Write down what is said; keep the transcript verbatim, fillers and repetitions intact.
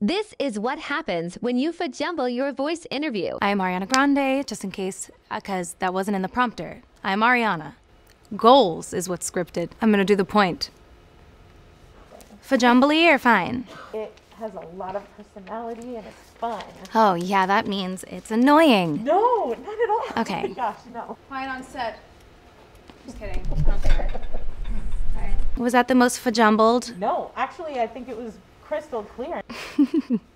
This is what happens when you fajumble your voice interview. I'm Ariana Grande, just in case, because that wasn't in the prompter. I'm Ariana. Goals is what's scripted. I'm gonna do the point. Fajumbly or fine? It has a lot of personality and it's fun. Oh yeah, that means it's annoying. No, not at all. Okay. Oh my gosh, no. Quiet on set. Just kidding. I don't care. All right. Was that the most fajumbled? No, actually, I think it was crystal clear.